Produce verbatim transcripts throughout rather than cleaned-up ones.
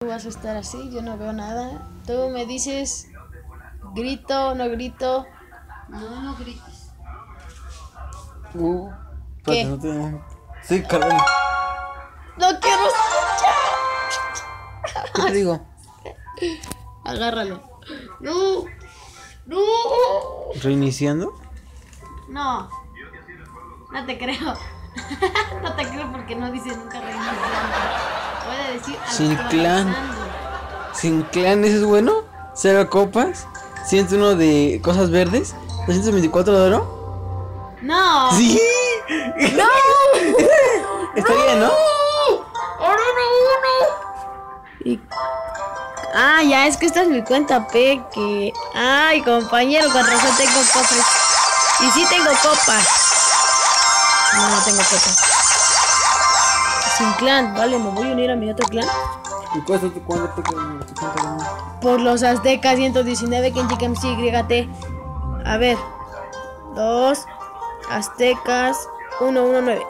vas a estar así, yo no veo nada. Tú me dices, grito, no grito. No, no grites. Uh, ¿Qué? espérate, no te... Sí, carnal. ¡No quiero escuchar! ¿Qué te digo? Agárralo. ¡No! ¡No! ¿Reiniciando? No. No te creo. No te creo porque no dice nunca reiniciando. Puede decir Sin clan. actualizando. ¿Sin clan ese es bueno? ¿Cero copas? ¿ciento uno de cosas verdes? ¿doscientos veinticuatro de oro? No. ¡Sí! ¡No! Está bien, ¿no? ¡Ahora no uno! Y... Ah, ya, es que esta es mi cuenta Peque. Ay, compañero, con razón tengo cofres. Y sí tengo copas. No, no tengo copas. Sin clan, vale, me voy a unir a mi otro clan. ¿Y cuál es tu cuenta? Tu cuenta? Por los aztecas ciento diecinueve, Kenji M C Y T. A ver. Dos aztecas ciento diecinueve.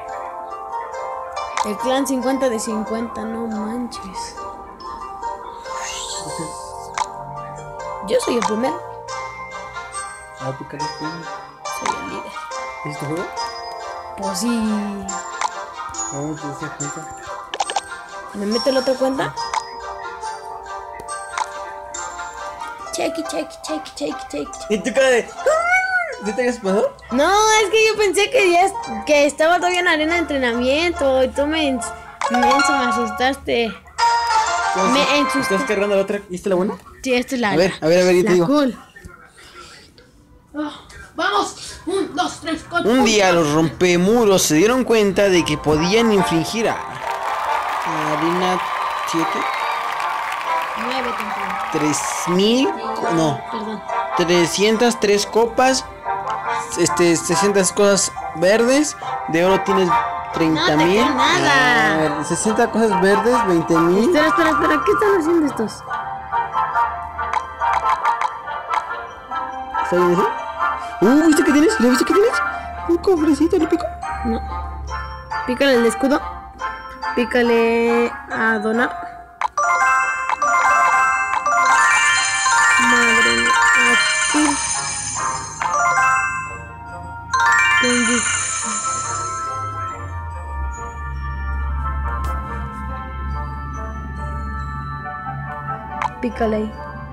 El clan cincuenta de cincuenta, no manches. Yo soy el primero. Ah, pícale, pues. Soy el líder. ¿Es tu juego? Pues sí. No, te das cuenta. ¿Me meto en la otra cuenta? Chequi, chequi, chequi, chequi, chequi. ¿Y tu cara de... ¿Sí te habías pasado? No, es que yo pensé que ya es- que estaba todavía en arena de entrenamiento y tú me, ens- me, ens- me asustaste. Me ensusté. ¿Estás cargando la otra? ¿Viste la buena? Sí, esta es la A ver, a ver, a ver, yo te la digo. cool. Ah, vamos, un, dos, tres, cuatro. Un día los rompemuros se dieron cuenta de que podían infligir a... Arena siete... Nueve temprano. tres mil... No, Perdón. trescientas tres copas, este, seiscientas cosas verdes, de oro tienes treinta No te mil. creo nada. sesenta cosas verdes, veinte mil. Espera, espera, espera, ¿qué están haciendo estos? ¿Está bien eso? Uh, ¿viste qué tienes? ¿Le viste qué tienes? Un cofrecito, ¿le pico? No. Pícale el escudo. Pícale a donar. Madre mía. Aquí. Tengo. Pícale ahí.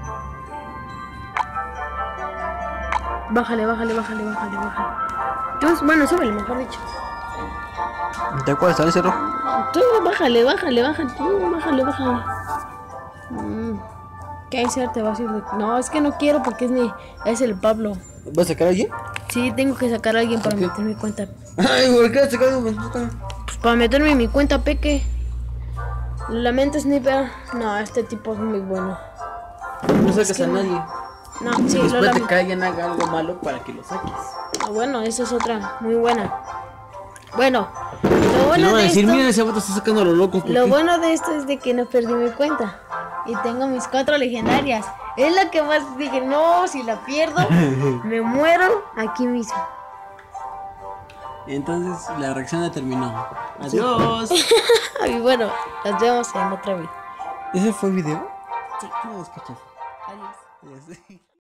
Bájale, bájale, bájale, bájale, bájale. Tú, bueno, súbele, mejor dicho. ¿Te acuerdas? ¿Está ese rojo? Tú, bájale, bájale, bájale, tú, bájale, bájale. Mm, ¿Qué hay ser? Te vas a ir de... No, es que no quiero porque es mi... Es el Pablo. ¿Vas a sacar a alguien? Sí, tengo que sacar a alguien para ¿Por qué? meter mi cuenta. Ay, ¿por qué has sacado? Pues para meterme en mi cuenta, Peque. Lamento, Sniper. No, este tipo es muy bueno. No sacas Es que a no. nadie. No, sí, lo Después te lamento. que alguien haga algo malo para que lo saques. Ah, bueno, esa es otra muy buena. Bueno, lo Y bueno no van a de decir, esto... mira, ese vato está sacando a lo loco. ¿por Lo qué? bueno de esto es de que no perdí mi cuenta. Y tengo mis cuatro legendarias. Es lo que más dije, no, si la pierdo, me muero aquí mismo. Entonces la reacción ya terminó. Adiós. Y bueno, nos vemos en otra vez. ¿Ese fue el video? Sí. No, es que chafa. Adiós. Adiós.